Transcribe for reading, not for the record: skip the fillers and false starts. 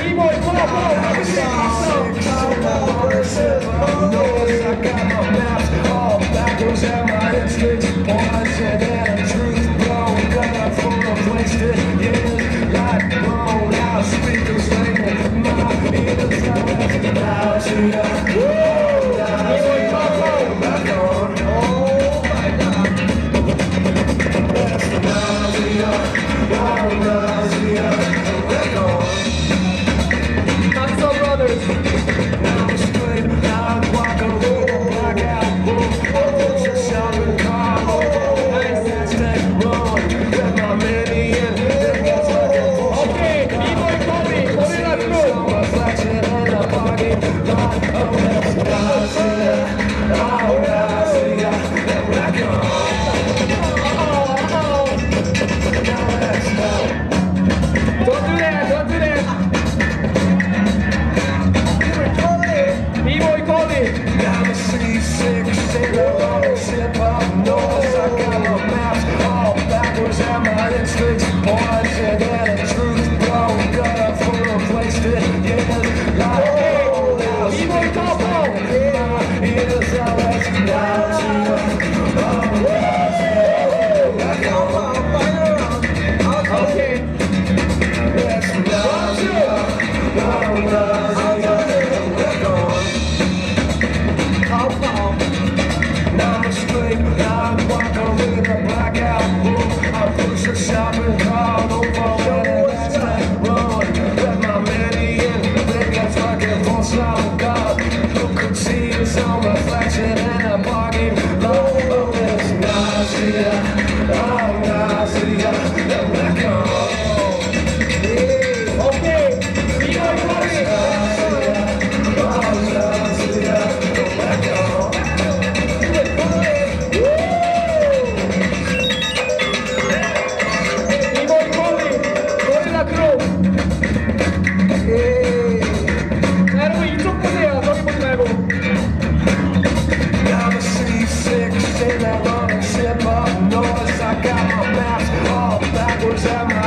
B-boy, pull up, I got my maps all backwards and my instincts poison and truth blown, got a full of wasted years, light blown out, speakers ringing, my ears are loud to you. B-boy, back on, oh my God. That's the nausea, nausea, back on. Not so, brothers. Now I'm straight, now I'm walking with a blackout. Oh, shopping car, nice stay wrong. Got my money in, then gets like a bullshit. Okay, B-boy, Kobe, put it up through. I'm reflection in the parking lot. Oh, that's nausea, oh, nausea, back on. Now let's go. Don't do that, don't do that. B-boy, call it. Down the C6, sing along and slip up north. I got my maps all backwards and my instincts poison and a truth blown, got a full of wasted years. Like B-boy, top out. My ears are less down to you. Back on my fire. Okay. Let's down to you. Now I'm straight, now I'm walking with a blackout. I push a shopping cart over when it's like run. Let my money in, then gets fucking for some God. Who could see his own reflection in a parking lot? Oh, it's nausea, oh, nausea, back on. Okay, B-boy, I got my maps all backwards and my